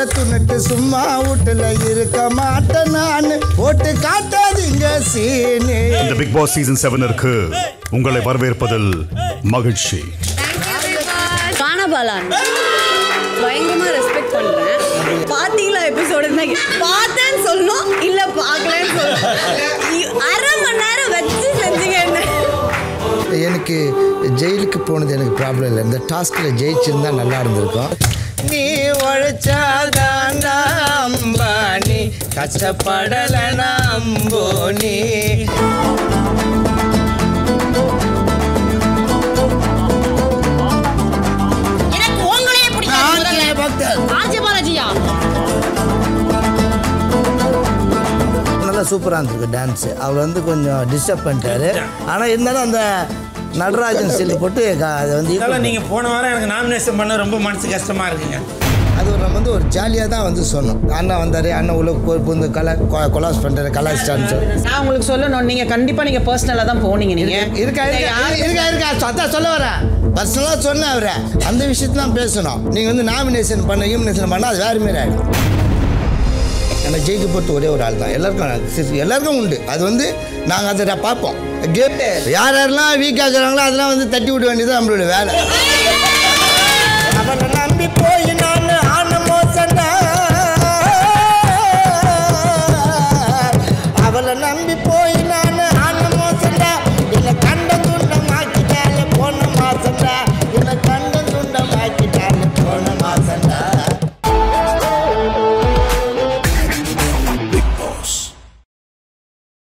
துணிட்டு சும்மா வீட்டுல இருக்க மாட்டேன் நான் போட்டு காட்டாதீங்க சீனு. இந்த பிக் பாஸ் சீசன் 7 இருக்கு உங்களை வரவேற்பதில் மகிழ்ச்சி. கானபாலான் பயங்கரமா ரெஸ்பெக்ட் பண்றேன். பாத்தீங்களா எபிசோடு? பார்த்தேன்னு சொல்லணும், இல்ல பார்க்கலன்னு சொல்லணும். அரை மணி நேரம் வச்சு செஞ்சீங்க. எனக்கு ஜெயிலுக்கு போனது எனக்கு ப்ராப்ளம் இல்லை. இந்த டாஸ்கில் ஜெயிச்சிருந்தா நல்லா இருந்திருக்கும். நீ உழைச்சாதான் அம்பானி, கஷ்டப்படல நம்போனி. நல்லா சூப்பராக இருந்திருக்கு டான்ஸு. அவர் வந்து கொஞ்சம் டிஸ்டர்ப் பண்ணிட்டாரு. ஆனால் இருந்தாலும் அந்த நடராஜன் செல்லு போட்டு அதை வந்து நீங்கள் போன வாரம் எனக்கு நாமினேஷன் பண்ண ரொம்ப மனசு கஷ்டமாக இருக்குங்க. அது நம்ம வந்து ஒரு ஜாலியாக தான் வந்து சொன்னோம். அண்ணன் வந்தார், அண்ணன் உள்ள வந்து கொலாஸ் பண்ணுறாரு, கலாச்சிட்டான்னு சொல்லி. நான் உங்களுக்கு சொல்லணும், நீங்கள் கண்டிப்பாக நீங்கள் பர்சனலாக தான் போனீங்க. நீங்கள் இருக்கா அதான் சொல்ல வரேன். பர்சனலாக சொன்னேன் அவரை. அந்த விஷயத்தான் பேசணும். நீங்கள் வந்து நாமினேஷன் பண்ணால் அது வேறு மாரி ஆகிடும். நம்ம ஜெயிக்க பொறுத்து ஒரே ஒரு ஆள் தான். எல்லாருக்கும் உண்டு. அது வந்து நாங்கள் அதை பார்ப்போம். யார் யாரெல்லாம் வீக்காக இருக்கிறாங்களோ அதெல்லாம் வந்து தட்டி விட வேண்டியது நம்மளோட வேலை. அவரை நம்பி போய் நான் ஆன மோசண்டா, அவளை நம்பி போய் நான்